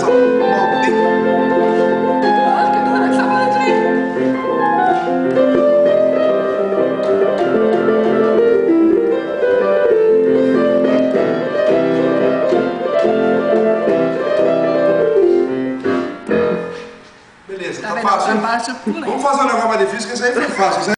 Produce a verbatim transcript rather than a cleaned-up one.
Beleza, tá fácil. Vamos fazer um negócio mais difícil, que esse aí foi fácil.